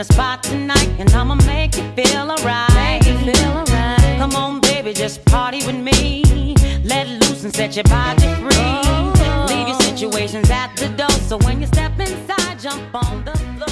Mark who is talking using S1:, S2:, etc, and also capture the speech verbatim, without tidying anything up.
S1: the spot tonight, and I'ma make you feel alright. Make you feel alright. Come on, baby, just party with me. Let loose and set your body free. Leave your situations at the door, so when you step inside, jump on the floor.